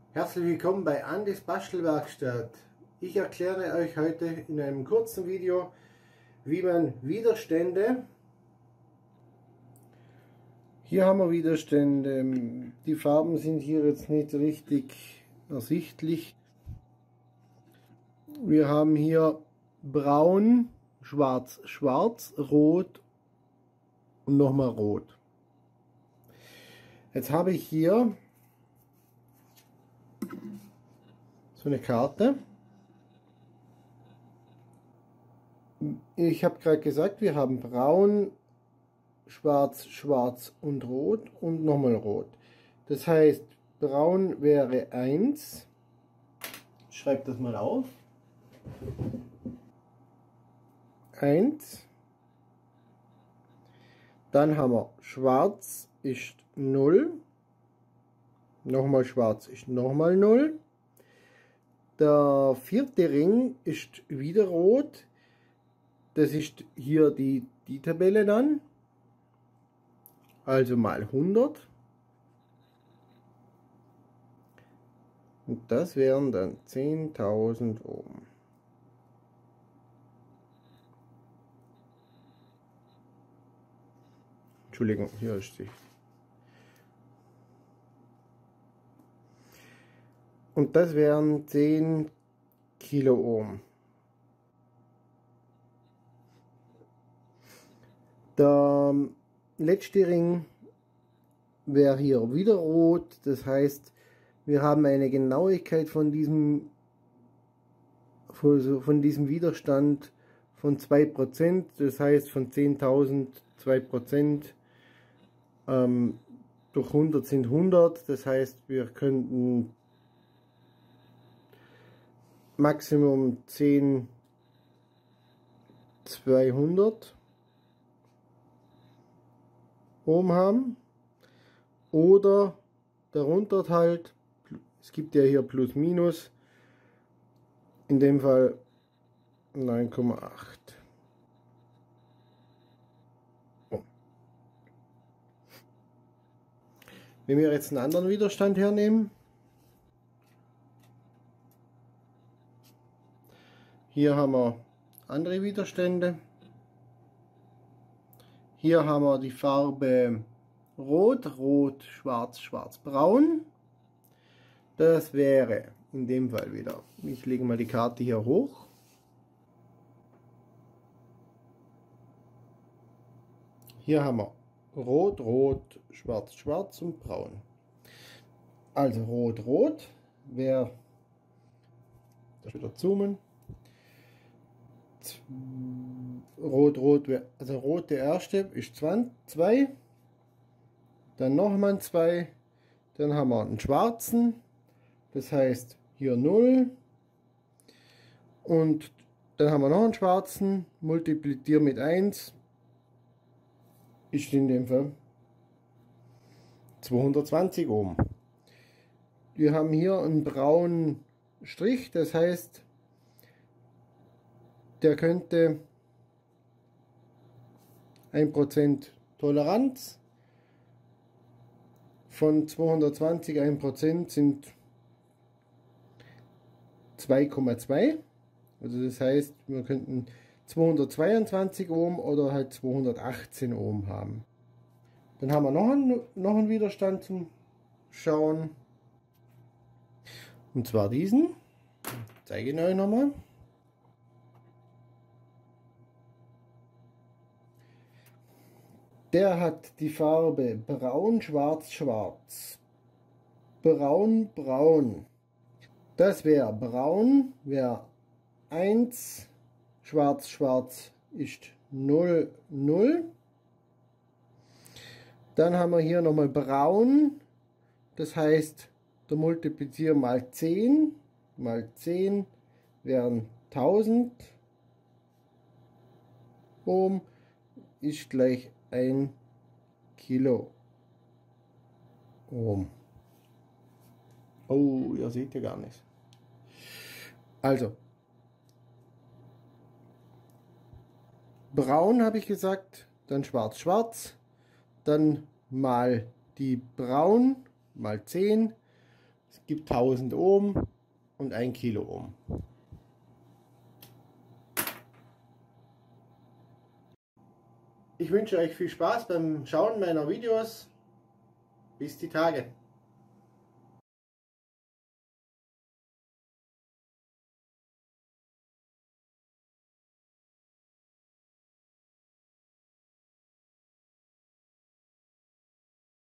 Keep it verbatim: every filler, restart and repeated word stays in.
Herzlich willkommen bei Andis Bastelwerkstatt. Ich erkläre euch heute in einem kurzen Video, wie man Widerstände, hier haben wir Widerstände, die Farben sind hier jetzt nicht richtig ersichtlich. Wir haben hier braun, schwarz, schwarz, rot und nochmal rot. Jetzt habe ich hier so eine Karte. Ich habe gerade gesagt, wir haben braun, schwarz, schwarz und rot und nochmal rot. Das heißt, braun wäre eins. Ich schreibe das mal auf. eins. Dann haben wir schwarz ist null. Nochmal schwarz ist nochmal null. Der vierte Ring ist wieder rot. Das ist hier die, die Tabelle dann. Also mal hundert. Und das wären dann zehntausend Ohm. Entschuldigung, hier ist sie. Und das wären zehn Kiloohm. Der letzte Ring wäre hier wieder rot. Das heißt, wir haben eine Genauigkeit von diesem, von diesem Widerstand von zwei Prozent. Das heißt, von zehntausend zwei Prozent. Ähm, durch hundert sind hundert. Das heißt, wir könnten Maximum zehn zweihundert Ohm haben, oder darunter halt, es gibt ja hier plus minus, in dem Fall neun Komma acht Ohm. Wenn wir jetzt einen anderen Widerstand hernehmen, hier haben wir andere Widerstände. Hier haben wir die Farbe Rot, Rot, Schwarz, Schwarz, Braun. Das wäre in dem Fall wieder, ich lege mal die Karte hier hoch. Hier haben wir Rot, Rot, Schwarz, Schwarz und Braun. Also Rot, Rot wäre, das wieder zoomen. Rot, Rot, also Rot der erste ist zwei, dann nochmal ein zwei, dann haben wir einen schwarzen, das heißt hier null, und dann haben wir noch einen schwarzen, multipliziert mit eins, ist in dem Fall zweihundertzwanzig Ohm. Wir haben hier einen braunen Strich, das heißt, der könnte ein Prozent Toleranz von zweihundertzwanzig, ein Prozent sind zwei Komma zwei. Also das heißt, wir könnten zweihundertzweiundzwanzig Ohm oder halt zweihundertachtzehn Ohm haben. Dann haben wir noch einen, noch einen Widerstand zum Schauen. Und zwar diesen. Ich zeige ihn euch nochmal. Der hat die Farbe braun, schwarz, schwarz. Braun, braun. Das wäre braun, wäre eins. Schwarz, schwarz ist null, null. Dann haben wir hier nochmal braun. Das heißt, der Multiplizier mal zehn. Mal zehn wären tausend Ohm. Ist gleich ein Kilo Ohm. Oh, ihr seht ja gar nichts. Also, braun habe ich gesagt, dann schwarz, schwarz, dann mal die braun mal zehn Es gibt tausend Ohm und ein Kilo Ohm. Ich wünsche euch viel Spaß beim Schauen meiner Videos. Bis die Tage.